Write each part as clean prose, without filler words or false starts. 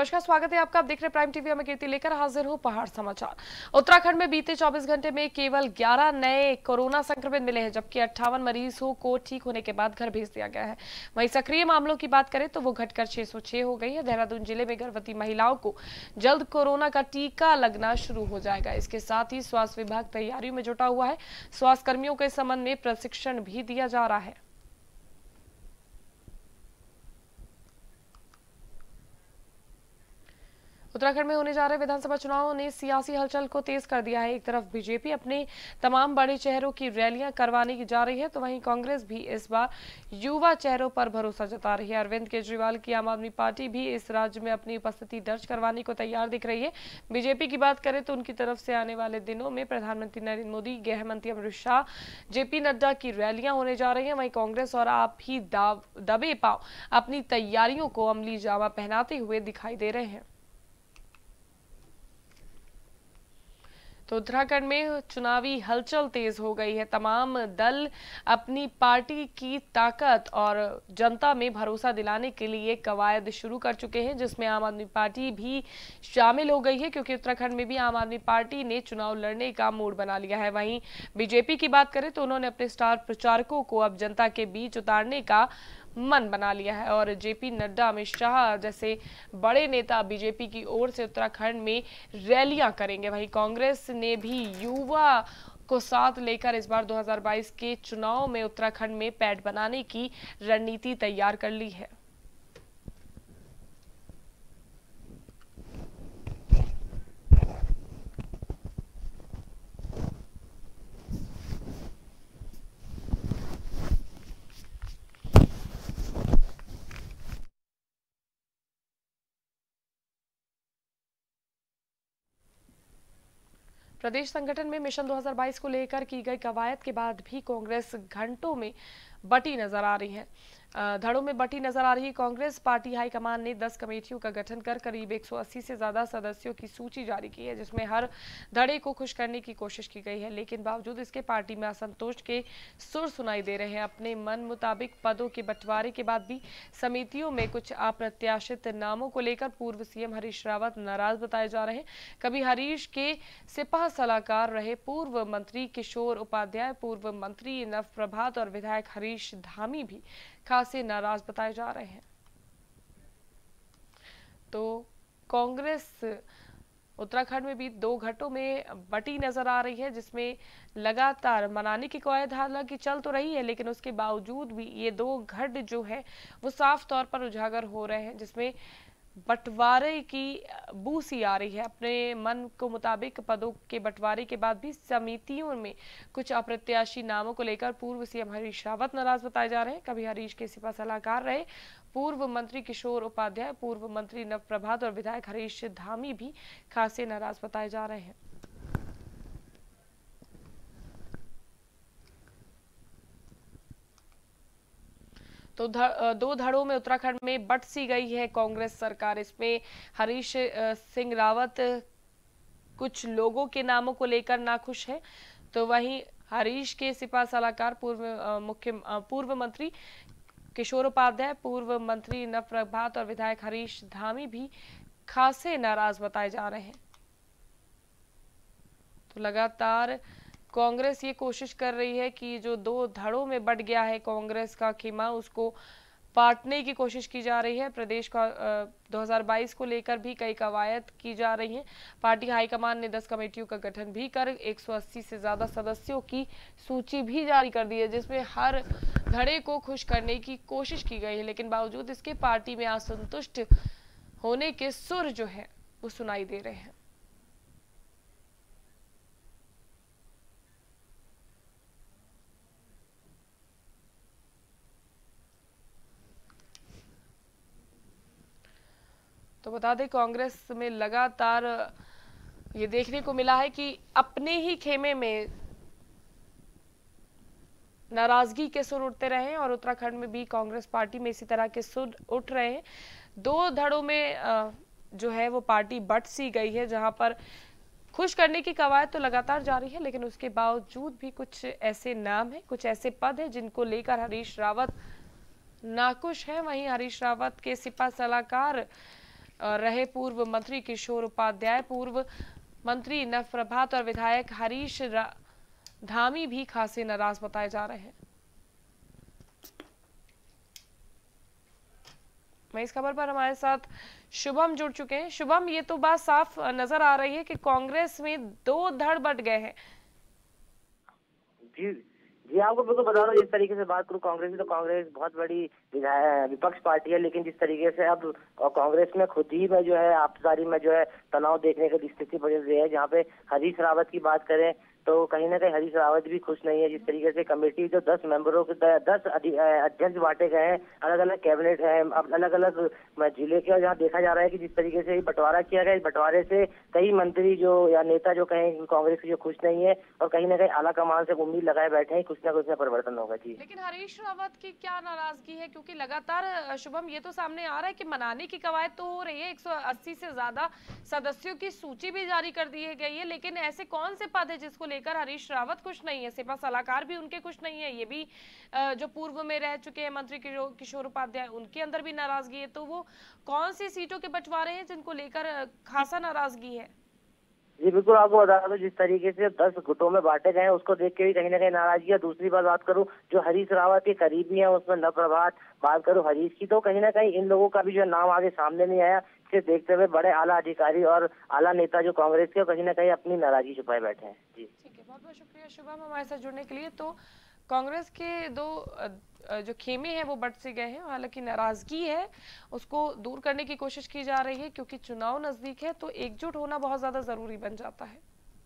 नमस्कार, स्वागत है आपका। आप देख रहे प्राइम टीवी। मैं कीर्ति लेकर हाजिर हूं पहाड़ समाचार। उत्तराखंड में बीते 24 घंटे में केवल 11 नए कोरोना संक्रमित मिले हैं, जबकि 58 मरीजों को ठीक होने के बाद घर भेज दिया गया है। वहीं सक्रिय मामलों की बात करें तो वो घटकर 606 हो गई है। देहरादून जिले में गर्भवती महिलाओं को जल्द कोरोना का टीका लगना शुरू हो जाएगा। इसके साथ ही स्वास्थ्य विभाग तैयारियों में जुटा हुआ है। स्वास्थ्य कर्मियों के संबंध में प्रशिक्षण भी दिया जा रहा है। उत्तराखंड में होने जा रहे विधानसभा चुनावों ने सियासी हलचल को तेज कर दिया है। एक तरफ बीजेपी अपने तमाम बड़े चेहरों की रैलियां करवाने की जा रही है, तो वहीं कांग्रेस भी इस बार युवा चेहरों पर भरोसा जता रही है। अरविंद केजरीवाल की आम आदमी पार्टी भी इस राज्य में अपनी उपस्थिति दर्ज करवाने को तैयार दिख रही है। बीजेपी की बात करें तो उनकी तरफ से आने वाले दिनों में प्रधानमंत्री नरेंद्र मोदी, गृह मंत्री अमित शाह, जेपी नड्डा की रैलियां होने जा रही है। वहीं कांग्रेस और आप ही दबे पांव अपनी तैयारियों को अमली जामा पहनाते हुए दिखाई दे रहे हैं। तो उत्तराखंड में चुनावी हलचल तेज हो गई है। तमाम दल अपनी पार्टी की ताकत और जनता में भरोसा दिलाने के लिए कवायद शुरू कर चुके हैं, जिसमें आम आदमी पार्टी भी शामिल हो गई है, क्योंकि उत्तराखंड में भी आम आदमी पार्टी ने चुनाव लड़ने का मूड बना लिया है। वहीं बीजेपी की बात करें तो उन्होंने अपने स्टार प्रचारकों को अब जनता के बीच उतारने का मन बना लिया है और जेपी नड्डा, अमित शाह जैसे बड़े नेता बीजेपी की ओर से उत्तराखंड में रैलियां करेंगे। वहीं कांग्रेस ने भी युवा को साथ लेकर इस बार 2022 के चुनाव में उत्तराखंड में पैठ बनाने की रणनीति तैयार कर ली है। प्रदेश संगठन में मिशन 2022 को लेकर की गई कवायद के बाद भी कांग्रेस घंटों में बटी नजर आ रही है। धड़ों में बटी नजर आ रही कांग्रेस पार्टी हाईकमान ने 10 कमेटियों का गठन कर करीब 180 से ज्यादा सदस्यों की सूची जारी की है, जिसमें हर धड़े को खुश करने की कोशिश की गई है। लेकिन बावजूद इसके पार्टी में असंतोष के सुर सुनाई दे रहे हैं। अपने मन मुताबिक पदों के बंटवारे के बाद भी समितियों में कुछ अप्रत्याशित नामों को लेकर पूर्व सीएम हरीश रावत नाराज बताए जा रहे हैं। कभी हरीश के सिपह सलाहकार रहे पूर्व मंत्री किशोर उपाध्याय, पूर्व मंत्री नव प्रभात और विधायक हरीश धामी भी खासे नाराज बताए जा रहे हैं। तो कांग्रेस उत्तराखंड में भी 2 घाटों में बटी नजर आ रही है, जिसमें लगातार मनाने की कवायद हालांकि चल तो रही है, लेकिन उसके बावजूद भी ये 2 घट जो है वो साफ तौर पर उजागर हो रहे हैं, जिसमें बंटवारे की बू सी आ रही है। अपने मन को मुताबिक पदों के बंटवारे के बाद भी समितियों में कुछ अप्रत्याशी नामों को लेकर पूर्व सीएम हरीश रावत नाराज बताए जा रहे हैं। कभी हरीश के सिपा सलाहकार रहे पूर्व मंत्री किशोर उपाध्याय, पूर्व मंत्री नव प्रभात और विधायक हरीश धामी भी खासे नाराज बताए जा रहे हैं। तो 2 धड़ों में उत्तराखंड में बट सी गई है कांग्रेस सरकार। इसमें हरीश सिंह रावत कुछ लोगों के नामों को लेकर नाखुश है, तो वहीं हरीश के सिपा सलाहकार पूर्व मंत्री किशोर उपाध्याय, पूर्व मंत्री नव प्रभात और विधायक हरीश धामी भी खासे नाराज बताए जा रहे हैं। तो लगातार कांग्रेस ये कोशिश कर रही है कि जो 2 धड़ों में बट गया है कांग्रेस का खीमा, उसको पाटने की कोशिश की जा रही है। प्रदेश का 2022 को लेकर भी कई कवायद की जा रही हैं। पार्टी हाईकमान ने 10 कमेटियों का गठन भी कर 180 से ज्यादा सदस्यों की सूची भी जारी कर दी है, जिसमें हर धड़े को खुश करने की कोशिश की गई है। लेकिन बावजूद इसके पार्टी में असंतुष्ट होने के सुर जो है वो सुनाई दे रहे हैं। तो बता दें, कांग्रेस में लगातार ये देखने को मिला है कि अपने ही खेमे में नाराजगी के सुर उठते रहे हैं और उत्तराखंड में भी कांग्रेस पार्टी में इसी तरह के सुर उठ रहे हैं। 2 धड़ों में जो है वो पार्टी बट सी गई है, जहां पर खुश करने की कवायद तो लगातार जारी है, लेकिन उसके बावजूद भी कुछ ऐसे नाम हैं, कुछ ऐसे पद हैं जिनको लेकर हरीश रावत नाखुश है। वहीं हरीश रावत के सिपा सलाहकार रहे पूर्व मंत्री किशोर उपाध्याय, पूर्व मंत्री नवप्रभात और विधायक हरीश धामी भी खासे नाराज बताए जा रहे हैं। मैं इस खबर पर हमारे साथ शुभम जुड़ चुके हैं। शुभम, ये तो बात साफ नजर आ रही है कि कांग्रेस में दो धड़ बट गए हैं। जी आपको बिल्कुल बता रहा हूँ, जिस तरीके से बात करूँ कांग्रेस की, तो कांग्रेस बहुत बड़ी विपक्ष पार्टी है, लेकिन जिस तरीके से अब कांग्रेस में खुद ही में जो है आपसारी में जो है तनाव देखने की स्थिति बन रही है, जहाँ पे हरीश रावत की बात करें तो कहीं ना कहीं हरीश रावत भी खुश नहीं है। जिस तरीके से कमेटी जो 10 मेंबरों के 10 अध्यक्ष बांटे गए हैं, अलग अलग कैबिनेट है, अलग अलग जिले के, जहाँ देखा जा रहा है कि जिस तरीके से बंटवारा किया गया, इस बंटवारे से कई मंत्री जो या नेता जो कहें कांग्रेस के जो खुश नहीं है और कहीं ना कहीं आला कमान से उम्मीद लगाए बैठे हैं कुछ ना कुछ में परिवर्तन होगा। जी, लेकिन हरीश रावत की क्या नाराजगी है, क्योंकि लगातार शुभम ये तो सामने आ रहा है कि मनाने की कवायद तो हो रही है, 180 से ज्यादा सदस्यों की सूची भी जारी कर दी गई है, लेकिन ऐसे कौन से पद है जिसको लेकर हरीश रावत खुश नहीं है? सेपा सलाहकार भी उनके खुश नहीं है, ये भी जो पूर्व में रह चुके हैं मंत्री किशोर उपाध्याय, उनके अंदर भी नाराजगी है। तो वो कौन सी सीटों के बंटवारे हैं जिनको लेकर खासा नाराजगी है? जी बिल्कुल, आपको बता दो जिस तरीके से 10 गुटों में बांटे गए हैं उसको देख के भी कहीं ना कहीं नाराजगी है। दूसरी बात करूं जो हरीश रावत के करीबी हैं उसमें नवप्रभात, बात करूं हरीश की, तो कहीं ना कहीं इन लोगों का भी जो नाम आगे सामने नहीं आया। इसे देखते हुए बड़े आला अधिकारी और आला नेता जो कांग्रेस के कहीं ना कहीं अपनी नाराजगी छुपाए बैठे हैं। जी ठीक है, बहुत बहुत शुक्रिया शुभम हमारे साथ जुड़ने के लिए। तो कांग्रेस के दो जो खेमे हैं वो बट से गए हैं, हालांकि नाराजगी है उसको दूर करने की कोशिश की जा रही है, क्योंकि चुनाव नजदीक है तो एकजुट होना बहुत ज्यादा जरूरी बन जाता है।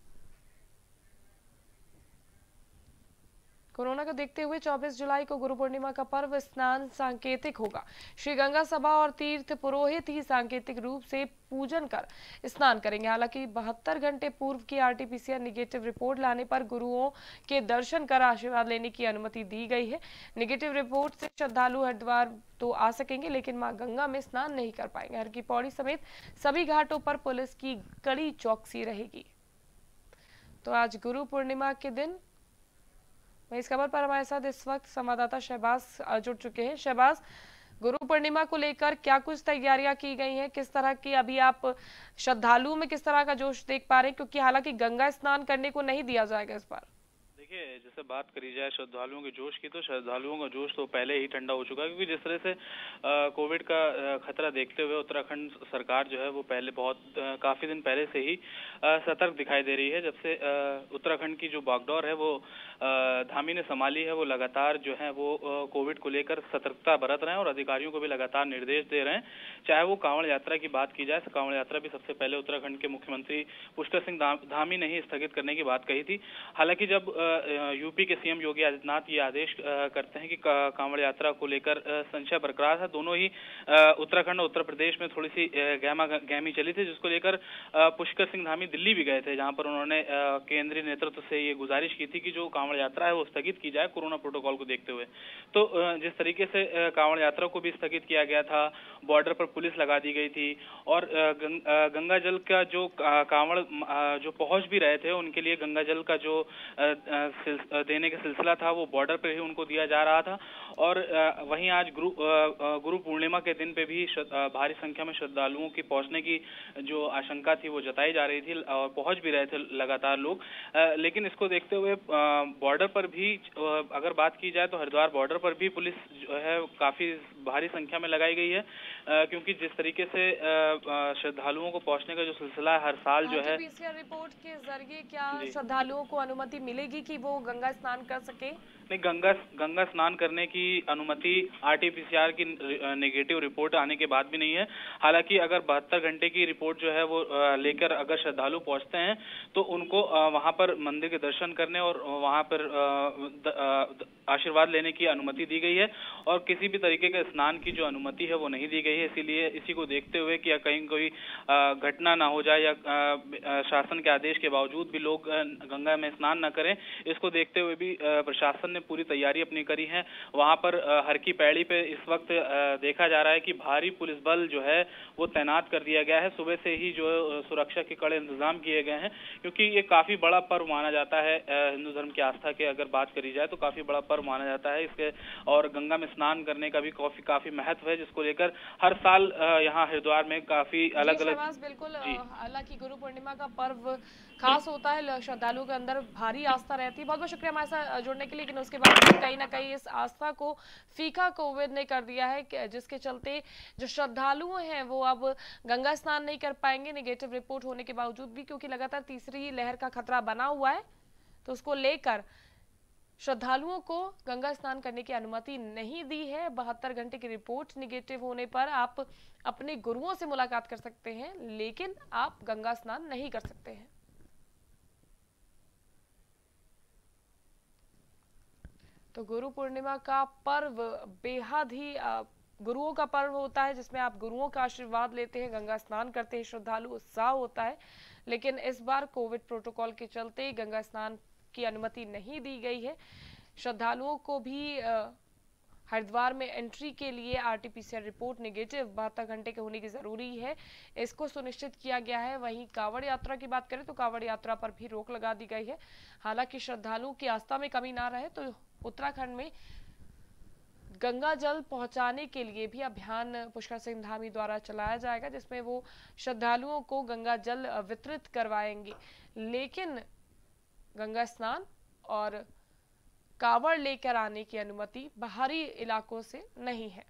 कोरोना को देखते हुए 24 जुलाई को गुरु पूर्णिमा का पर्व स्नान सांकेतिक होगा। श्री गंगा सभा और तीर्थ पुरोहित ही सांकेतिक रूप से पूजन कर स्नान करेंगे। हालांकि 72 घंटे पूर्व की आरटीपीसीआर निगेटिव रिपोर्ट लाने पर गुरुओं के दर्शन कर आशीर्वाद लेने की अनुमति दी गई है। निगेटिव रिपोर्ट से श्रद्धालु हरिद्वार तो आ सकेंगे, लेकिन मां गंगा में स्नान नहीं कर पाएंगे। हर की पौड़ी समेत सभी घाटों पर पुलिस की कड़ी चौकसी रहेगी। तो आज गुरु पूर्णिमा के दिन इस खबर पर हमारे साथ इस वक्त संवाददाता शहबाज जुड़ चुके हैं। शहबाज, गुरु पूर्णिमा को लेकर क्या कुछ तैयारियां की गई हैं? किस तरह की अभी आप श्रद्धालुओं में किस तरह का जोश देख पा रहे हैं, क्योंकि हालांकि गंगा स्नान करने को नहीं दिया जाएगा इस बार? देखिए, जैसे बात करी जाए श्रद्धालुओं के जोश की, तो श्रद्धालुओं का जोश तो पहले ही ठंडा हो चुका है, क्योंकि जिस तरह से कोविड का खतरा देखते हुए उत्तराखंड सरकार जो है वो पहले काफी दिन पहले से ही सतर्क दिखाई दे रही है। जब से उत्तराखंड की जो बागडोर है वो धामी ने संभाली है, वो लगातार जो है वो कोविड को लेकर सतर्कता बरत रहे हैं और अधिकारियों को भी लगातार निर्देश दे रहे हैं। चाहे वो कांवड़ यात्रा की बात की जाए, तो कांवड़ यात्रा भी सबसे पहले उत्तराखंड के मुख्यमंत्री पुष्कर सिंह धामी ने ही स्थगित करने की बात कही थी। हालांकि जब यूपी के सीएम योगी आदित्यनाथ ये आदेश करते हैं कि कांवड़ यात्रा को लेकर संशय बरकरार है, दोनों ही उत्तराखंड और उत्तर प्रदेश में थोड़ी सी गहमी चली थी, जिसको लेकर पुष्कर सिंह धामी दिल्ली भी गए थे, जहां पर उन्होंने केंद्रीय नेतृत्व से ये गुजारिश की थी कि जो कांवड़ यात्रा है वो स्थगित की जाए कोरोना प्रोटोकॉल को देखते हुए। तो जिस तरीके से कांवड़ यात्रा को भी स्थगित किया गया था, बॉर्डर पर पुलिस लगा दी गई थी और गंगा जल का जो कांवड़ जो पहुंच भी रहे थे उनके लिए गंगा जल का जो देने का सिलसिला था वो बॉर्डर पर ही उनको दिया जा रहा था। और वहीं आज गुरु पूर्णिमा के दिन पे भी भारी संख्या में श्रद्धालुओं की पहुंचने की जो आशंका थी वो जताई जा रही थी और पहुंच भी रहे थे लगातार लोग। लेकिन इसको देखते हुए बॉर्डर पर भी अगर बात की जाए तो हरिद्वार बॉर्डर पर भी पुलिस जो है काफी भारी संख्या में लगाई गई है, क्योंकि जिस तरीके से श्रद्धालुओं को पहुंचने का जो सिलसिला है हर साल जो है, पीसीआर रिपोर्ट के जरिए क्या श्रद्धालुओं को अनुमति मिलेगी कि वो गंगा स्नान कर सके? नहीं, गंगा स्नान करने की अनुमति आरटीपीसीआर की नेगेटिव रिपोर्ट आने के बाद भी नहीं है। हालांकि अगर 72 घंटे की रिपोर्ट जो है वो लेकर अगर श्रद्धालु पहुंचते हैं तो उनको वहां पर मंदिर के दर्शन करने और वहां पर आशीर्वाद लेने की अनुमति दी गई है और किसी भी तरीके के स्नान की जो अनुमति है वो नहीं दी गई है। इसीलिए इसी को देखते हुए कि कहीं कोई घटना ना हो जाए या शासन के आदेश के बावजूद भी लोग गंगा में स्नान न करें, इसको देखते हुए भी प्रशासन ने पूरी तैयारी अपनी करी है। वहां पर हर की पैड़ी पे इस वक्त देखा जा रहा है कि भारी पुलिस बल जो है वो तैनात कर दिया गया है। सुबह से ही जो सुरक्षा के कड़े इंतजाम किए गए हैं, क्योंकि ये काफी बड़ा पर्व माना जाता है हिंदू धर्म की आस्था के अगर बात करी जाए तो काफी बड़ा पर्व माना जाता है इसके। और गंगा में स्नान करने का भी काफी महत्व है, जिसको लेकर हर साल यहाँ हरिद्वार में काफी अलग अलग। बिल्कुल, हालांकि गुरु पूर्णिमा का पर्व खास होता है, श्रद्धालुओं के अंदर भारी आस्था रहती है। बहुत बहुत शुक्रिया हमारे साथ जुड़ने के लिए। लेकिन उसके बाद कहीं ना कहीं इस आस्था को फीका कोविड ने कर दिया है, जिसके चलते जो श्रद्धालु हैं वो अब गंगा स्नान नहीं कर पाएंगे, नेगेटिव रिपोर्ट होने के बावजूद भी, क्योंकि लगातार तीसरी लहर का खतरा बना हुआ है। तो उसको लेकर श्रद्धालुओं को गंगा स्नान करने की अनुमति नहीं दी है। 72 घंटे की रिपोर्ट निगेटिव होने पर आप अपने गुरुओं से मुलाकात कर सकते हैं, लेकिन आप गंगा स्नान नहीं कर सकते हैं। तो गुरु पूर्णिमा का पर्व बेहद ही गुरुओं का पर्व होता है, जिसमें आप गुरुओं का आशीर्वाद लेते हैं, गंगा स्नान करते हैं, श्रद्धालु उत्साह होता है। लेकिन इस बार कोविड प्रोटोकॉल के चलते गंगा स्नान की अनुमति नहीं दी गई है। श्रद्धालुओं को भी हरिद्वार में एंट्री के लिए आरटीपीसीआर रिपोर्ट नेगेटिव 72 घंटे के होने की जरूरी है, इसको सुनिश्चित किया गया है। वहीं कांवड़ यात्रा की बात करें तो कांवड़ यात्रा पर भी रोक लगा दी गई है। हालांकि श्रद्धालुओं की आस्था में कमी ना रहे तो उत्तराखंड में गंगा जल पहुंचाने के लिए भी अभियान पुष्कर सिंह धामी द्वारा चलाया जाएगा, जिसमें वो श्रद्धालुओं को गंगा जल वितरित करवाएंगे। लेकिन गंगा स्नान और कांवड़ लेकर आने की अनुमति बाहरी इलाकों से नहीं है।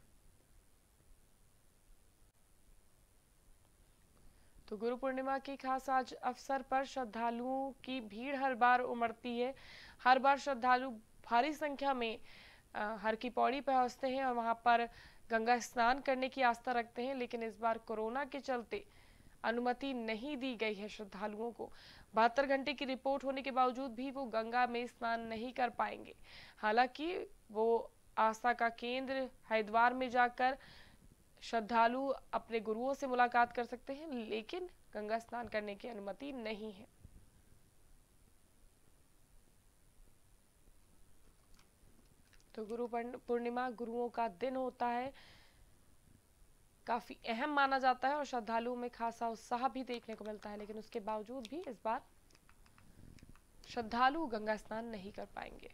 तो गुरु पूर्णिमा के खास आज अवसर पर श्रद्धालुओं की भीड़ हर बार उमड़ती है। हर बार श्रद्धालु भारी संख्या में हर की पौड़ी पहुंचते हैं और वहां पर गंगा स्नान करने की आस्था रखते हैं। लेकिन इस बार कोरोना के चलते अनुमति नहीं दी गई है श्रद्धालुओं को। 72 घंटे की रिपोर्ट होने के बावजूद भी वो गंगा में स्नान नहीं कर पाएंगे। हालांकि वो आस्था का केंद्र हरिद्वार में जाकर श्रद्धालु अपने गुरुओं से मुलाकात कर सकते हैं, लेकिन गंगा स्नान करने की अनुमति नहीं है। तो गुरु पूर्णिमा गुरुओं का दिन होता है, काफी अहम माना जाता है और श्रद्धालुओं में खासा उत्साह भी देखने को मिलता है। लेकिन उसके बावजूद भी इस बार श्रद्धालु गंगा स्नान नहीं कर पाएंगे।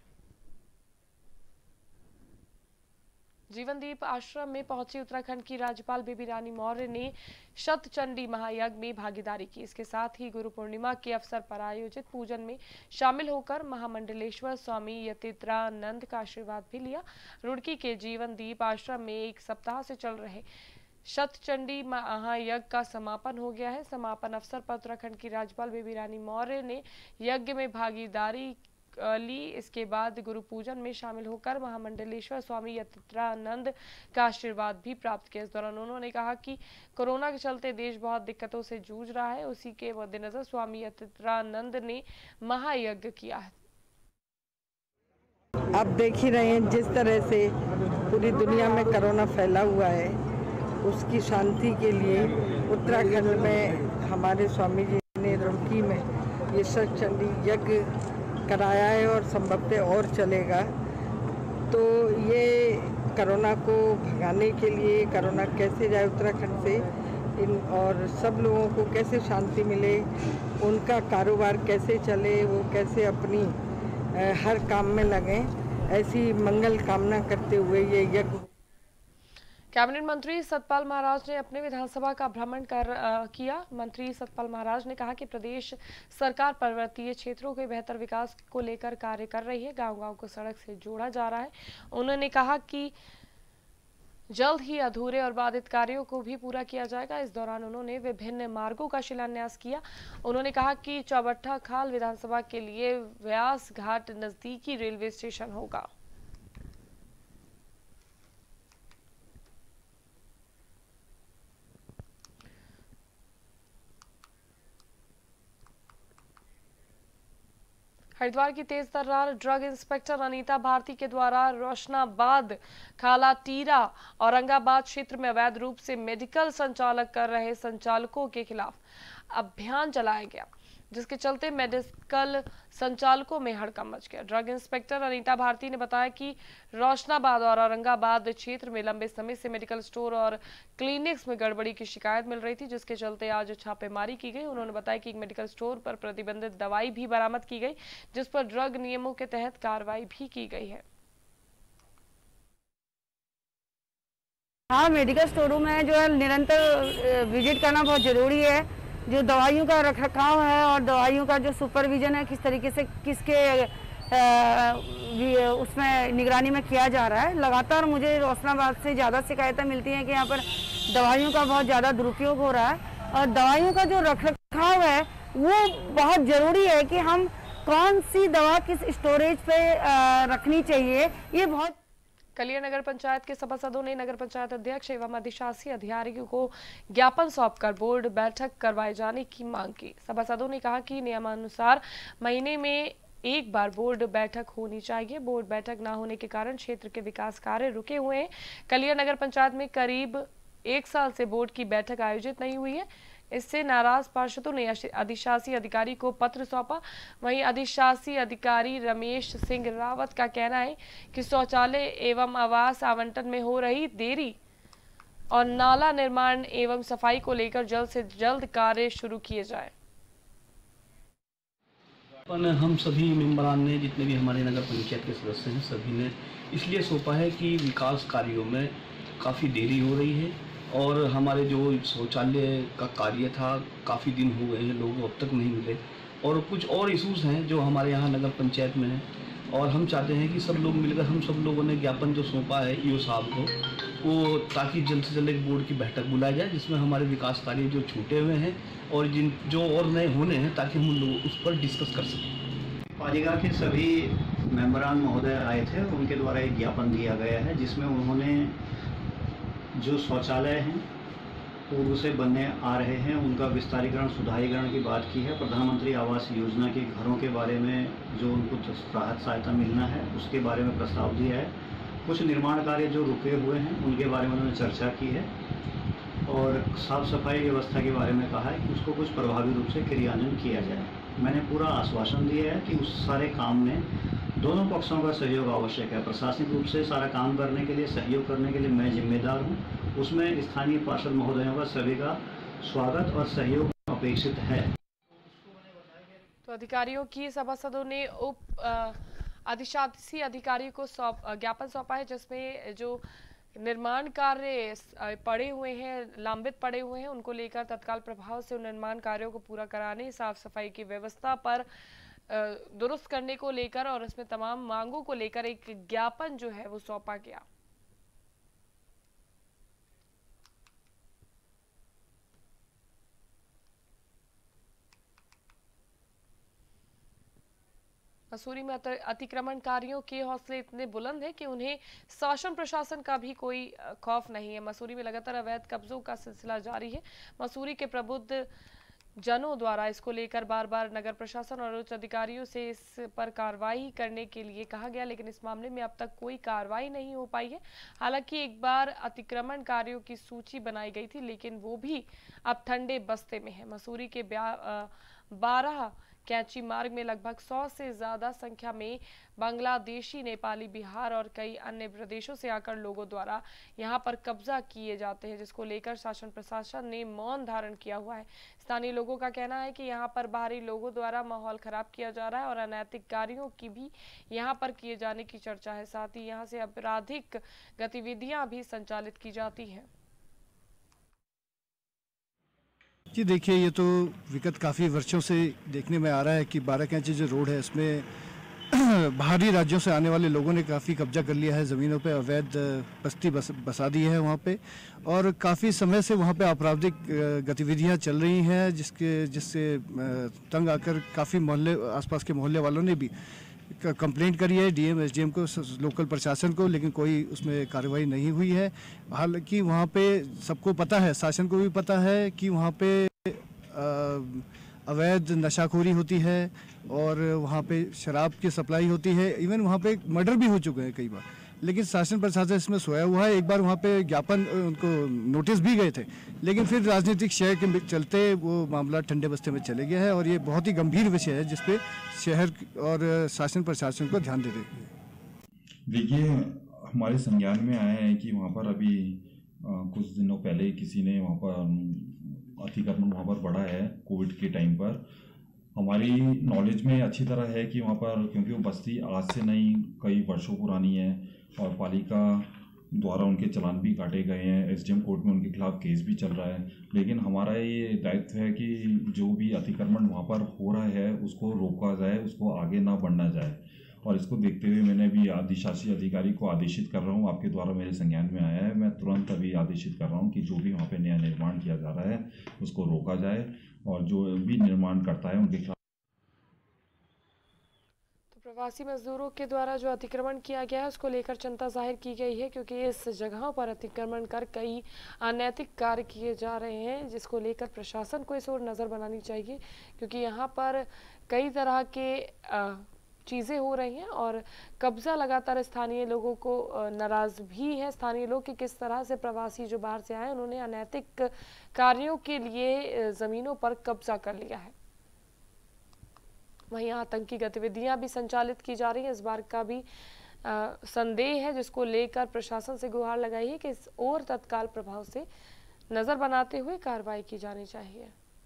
जीवनदीप आश्रम में पहुंची उत्तराखंड की राज्यपाल बेबी रानी मौर्य ने शतचंडी महायज्ञ में भागीदारी की। इसके साथ ही गुरु पूर्णिमा के अवसर पर आयोजित पूजन में शामिल होकर महामंडलेश्वर स्वामी यतीन्द्रानंद का आशीर्वाद भी लिया। रुड़की के जीवनदीप आश्रम में एक सप्ताह से चल रहे शतचंडी महायज्ञ का समापन हो गया है। समापन अवसर पर उत्तराखंड की राज्यपाल बेबी रानी मौर्य ने यज्ञ में भागीदारी ली। इसके बाद गुरु पूजन में शामिल होकर महामंडलेश्वर स्वामी यतीन्द्रानंद का आशीर्वाद भी प्राप्त किया। इस दौरान उन्होंने कहा कि कोरोना के चलते देश बहुत दिक्कतों से जूझ रहा है, उसी के मद्देनजर स्वामी यतीन्द्रानंद ने महायज्ञ किया है। आप देख ही रहे हैं जिस तरह से पूरी दुनिया में कोरोना फैला हुआ है, उसकी शांति के लिए उत्तराखंड में हमारे स्वामी जी ने रुड़की में ये शतचंडी यज्ञ कराया है और संभवतः और चलेगा। तो ये कोरोना को भगाने के लिए, कोरोना कैसे जाए उत्तराखंड से और सब लोगों को कैसे शांति मिले, उनका कारोबार कैसे चले, वो कैसे अपनी हर काम में लगें, ऐसी मंगल कामना करते हुए ये यज्ञ। कैबिनेट मंत्री सतपाल महाराज ने अपने विधानसभा का भ्रमण किया। मंत्री सतपाल महाराज ने कहा कि प्रदेश सरकार पर्वतीय क्षेत्रों के बेहतर विकास को लेकर कार्य कर रही है, गांव-गांव को सड़क से जोड़ा जा रहा है। उन्होंने कहा कि जल्द ही अधूरे और बाधित कार्यों को भी पूरा किया जाएगा। इस दौरान उन्होंने विभिन्न मार्गों का शिलान्यास किया। उन्होंने कहा कि चौबट्टा खाल विधानसभा के लिए व्यास घाट नजदीकी रेलवे स्टेशन होगा। हरिद्वार की तेज तर्रार ड्रग इंस्पेक्टर अनीता भारती के द्वारा रोशनाबाद, खाला टीरा, औरंगाबाद क्षेत्र में अवैध रूप से मेडिकल संचालक कर रहे संचालकों के खिलाफ अभियान चलाया गया। जिसके चलते मेडिकल संचालकों में हड़कंप मच गया। ड्रग इंस्पेक्टर अनीता भारती ने बताया कि रोशनाबाद और औरंगाबाद क्षेत्र में लंबे समय से मेडिकल स्टोर और क्लिनिक्स में गड़बड़ी की शिकायत मिल रही थी, जिसके चलते आज छापेमारी की गई। उन्होंने बताया कि एक मेडिकल स्टोर पर प्रतिबंधित दवाई भी बरामद की गई, जिस पर ड्रग नियमों के तहत कार्रवाई भी की गई है। हाँ, मेडिकल स्टोरों में जो है निरंतर विजिट करना बहुत ज़रूरी है। जो दवाइयों का रखरखाव है और दवाइयों का जो सुपरविजन है, किस तरीके से किसके उसमें निगरानी में किया जा रहा है। लगातार मुझे रोशनाबाद से ज़्यादा शिकायतें मिलती हैं कि यहाँ पर दवाइयों का बहुत ज़्यादा दुरुपयोग हो रहा है और दवाइयों का जो रखरखाव है वो बहुत ज़रूरी है कि हम कौन सी दवा किस स्टोरेज पे रखनी चाहिए, ये बहुत। कलियर नगर पंचायत के सभासदों ने नगर पंचायत अध्यक्ष एवं अधिशासी अधिकारियों को ज्ञापन सौंपकर बोर्ड बैठक करवाए जाने की मांग की। सभासदों ने कहा कि नियमानुसार महीने में एक बार बोर्ड बैठक होनी चाहिए। बोर्ड बैठक न होने के कारण क्षेत्र के विकास कार्य रुके हुए हैं। कलियर नगर पंचायत में करीब 1 साल से बोर्ड की बैठक आयोजित नहीं हुई है। इससे नाराज पार्षदों ने अधिशासी अधिकारी को पत्र सौंपा। वहीं अधिशासी अधिकारी रमेश सिंह रावत का कहना है कि शौचालय एवं आवास आवंटन में हो रही देरी और नाला निर्माण एवं सफाई को लेकर जल्द से जल्द कार्य शुरू किए जाए। हम सभी मेंबरान ने, जितने भी हमारे नगर पंचायत के सदस्य हैं, सभी ने इसलिए सौंपा है कि विकास कार्यों में काफ़ी देरी हो रही है और हमारे जो शौचालय का कार्य था काफ़ी दिन हो गए हैं, लोग अब तक नहीं मिले और कुछ और इश्यूज़ हैं जो हमारे यहाँ नगर पंचायत में हैं और हम चाहते हैं कि सब लोग मिलकर, हम सब लोगों ने ज्ञापन जो सौंपा है ईओ साहब को, वो ताकि जल्द से जल्द एक बोर्ड की बैठक बुलाई जाए जिसमें हमारे विकास कार्य जो छूटे हुए हैं और जो और नए होने हैं, ताकि हम लोग उस पर डिस्कस कर सकें। पालिका के सभी मेंबरान महोदय आए थे, उनके द्वारा एक ज्ञापन दिया गया है जिसमें उन्होंने जो शौचालय हैं पूर्व से बनने आ रहे हैं उनका विस्तारीकरण सुधारीकरण की बात की है। प्रधानमंत्री आवास योजना के घरों के बारे में जो उनको राहत सहायता मिलना है उसके बारे में प्रस्ताव दिया है। कुछ निर्माण कार्य जो रुके हुए हैं उनके बारे में उन्होंने चर्चा की है और साफ सफाई व्यवस्था के बारे में कहा है कि उसको कुछ प्रभावी रूप से क्रियान्वयन किया जाए। मैंने पूरा आश्वासन दिया है कि उस सारे काम में दोनों पक्षों का सहयोग आवश्यक है। प्रशासनिक रूप से सारा काम करने के लिए, सहयोग करने के लिए मैं जिम्मेदार हूँ। उसमें स्थानीय पार्षद महोदयों का सभी का स्वागत और सहयोग अपेक्षित है। तो अधिकारियों की सभासदों ने उप अधिशासी अधिकारी को ज्ञापन सौंपा है जिसमें जो निर्माण कार्य पड़े हुए हैं, लंबित पड़े हुए हैं, उनको लेकर तत्काल प्रभाव से उन निर्माण कार्यों को पूरा कराने, साफ सफाई की व्यवस्था पर दुरुस्त करने को लेकर और इसमें तमाम मांगों को लेकर एक ज्ञापन जो है वो सौंपा गया। मसूरी में अतिक्रमणकारियों के हौसले इतने बुलंद हैं कि उन्हें शासन प्रशासन का भी कोई खौफ नहीं है। मसूरी में लगातार अवैध कब्जों का सिलसिला जारी है। मसूरी के प्रबुद्ध जनों द्वारा इसको लेकर बार बार नगर प्रशासन और उच्च अधिकारियों से इस पर कार्रवाई करने के लिए कहा गया, लेकिन इस मामले में अब तक कोई कार्रवाई नहीं हो पाई है। हालांकि एक बार अतिक्रमणकारियों की सूची बनाई गई थी, लेकिन वो भी अब ठंडे बस्ते में है। मसूरी के 12 कैंची मार्ग में लगभग 100 से ज्यादा संख्या में बांग्लादेशी, नेपाली, बिहार और कई अन्य प्रदेशों से आकर लोगों द्वारा यहां पर कब्जा किए जाते हैं, जिसको लेकर शासन प्रशासन ने मौन धारण किया हुआ है। स्थानीय लोगों का कहना है कि यहां पर बाहरी लोगों द्वारा माहौल खराब किया जा रहा है और अनैतिक कार्यों की भी यहां पर किए जाने की चर्चा है। साथ ही यहां से आपराधिक गतिविधियां भी संचालित की जाती हैं। जी देखिए, ये तो विगत काफ़ी वर्षों से देखने में आ रहा है कि 12 कैंची जो रोड है इसमें बाहरी राज्यों से आने वाले लोगों ने काफ़ी कब्जा कर लिया है, ज़मीनों पे अवैध बस्ती बसा दी है वहाँ पे और काफ़ी समय से वहाँ पे आपराधिक गतिविधियाँ चल रही हैं जिससे तंग आकर काफ़ी मोहल्ले, आसपास के मोहल्ले वालों ने भी कंप्लेंट करी है डीएम एसडीएम को, लोकल प्रशासन को, लेकिन कोई उसमें कार्रवाई नहीं हुई है। हालांकि वहाँ पे सबको पता है, शासन को भी पता है कि वहाँ पे अवैध नशाखोरी होती है और वहाँ पे शराब की सप्लाई होती है। इवन वहाँ पे मर्डर भी हो चुके हैं कई बार, लेकिन शासन प्रशासन इसमें सोया हुआ है। एक बार वहाँ पे ज्ञापन उनको नोटिस भी गए थे, लेकिन फिर राजनीतिक क्षय के चलते वो मामला ठंडे बस्ते में चले गया है और ये बहुत ही गंभीर विषय है जिसपे शहर और शासन प्रशासन को ध्यान देते हैं। देखिए, हमारे संज्ञान में आया है कि वहाँ पर अभी कुछ दिनों पहले किसी ने वहाँ पर अतिक्रमण वहाँ पर बढ़ा है कोविड के टाइम पर। हमारी नॉलेज में अच्छी तरह है कि वहाँ पर, क्योंकि वो बस्ती आज से नहीं कई वर्षों पुरानी है और पालिका द्वारा उनके चालान भी काटे गए हैं, एसडीएम कोर्ट में उनके खिलाफ केस भी चल रहा है। लेकिन हमारा ये दायित्व है कि जो भी अतिक्रमण वहाँ पर हो रहा है उसको रोका जाए, उसको आगे ना बढ़ना जाए। और इसको देखते हुए मैंने भी अधिशासी अधिकारी को आदेशित कर रहा हूँ, आपके द्वारा मेरे संज्ञान में आया है, मैं तुरंत अभी आदेशित कर रहा हूँ कि जो भी वहाँ पे नया निर्माण किया जा रहा है उसको रोका जाए और जो भी निर्माण करता है उनके खिलाफ। तो प्रवासी मजदूरों के द्वारा जो अतिक्रमण किया गया है उसको लेकर चिंता जाहिर की गई है, क्योंकि इस जगहों पर अतिक्रमण कर कई अनैतिक कार्य किए जा रहे हैं, जिसको लेकर प्रशासन को इस ओर नज़र बनानी चाहिए, क्योंकि यहाँ पर कई तरह के चीज़ें हो रही हैं और कब्जा लगातार स्थानीय लोगों को नाराज़ भी है स्थानीय लोग कि किस तरह से प्रवासी जो बाहर से आए उन्होंने अनैतिक कार्यों के लिए ज़मीनों पर कब्जा कर लिया है। वहीं आतंकी गतिविधियां भी संचालित की जा रही हैं, इस बार का भी संदेह है, जिसको लेकर प्रशासन से गुहार लगाई है कि इस और तत्काल प्रभाव से नज़र बनाते हुए कार्रवाई की जानी चाहिए।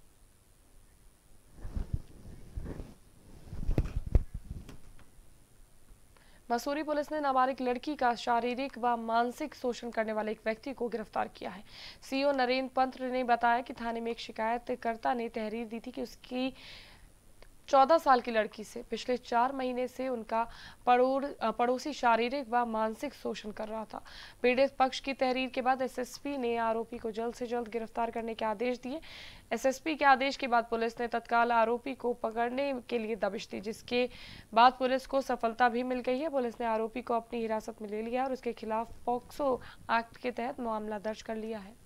मसूरी पुलिस ने नाबालिग लड़की का शारीरिक व मानसिक शोषण करने वाले एक व्यक्ति को गिरफ्तार किया है। सीओ नरेंद्र पंत ने बताया कि थाने में एक शिकायतकर्ता ने तहरीर दी थी कि उसकी 14 साल की लड़की से पिछले 4 महीने से उनका पड़ोसी शारीरिक व मानसिक शोषण कर रहा था। पीड़ित पक्ष की तहरीर के बाद एसएसपी ने आरोपी को जल्द से जल्द गिरफ्तार करने के आदेश दिए। एसएसपी के आदेश के बाद पुलिस ने तत्काल आरोपी को पकड़ने के लिए दबिश दी, जिसके बाद पुलिस को सफलता भी मिल गई है। पुलिस ने आरोपी को अपनी हिरासत में ले लिया और उसके खिलाफ पॉक्सो एक्ट के तहत मामला दर्ज कर लिया है।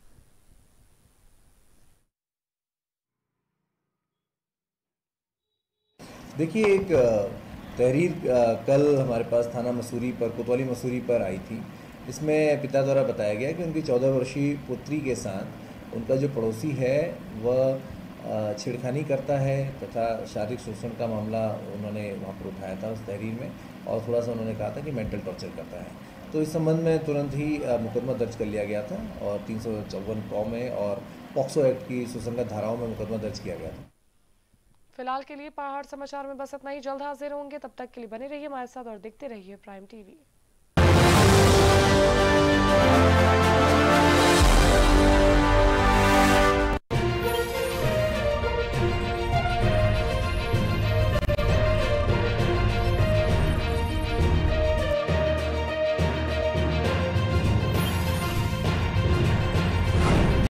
देखिए, एक तहरीर कल हमारे पास थाना मसूरी पर, कोतवाली मसूरी पर आई थी। इसमें पिता द्वारा बताया गया कि उनकी 14 वर्षीय पुत्री के साथ उनका जो पड़ोसी है वह छेड़खानी करता है तथा शारीरिक शोषण का मामला उन्होंने वहाँ पर उठाया था उस तहरीर में, और थोड़ा सा उन्होंने कहा था कि मेंटल टॉर्चर करता है। तो इस संबंध में तुरंत ही मुकदमा दर्ज कर लिया गया था और 354 कौ में और पॉक्सो एक्ट की सुसंगत धाराओं में मुकदमा दर्ज किया गया था। फिलहाल के लिए पहाड़ समाचार में बस इतना ही। जल्द हाजिर होंगे, तब तक के लिए बने रहिए हमारे साथ और देखते रहिए प्राइम टीवी।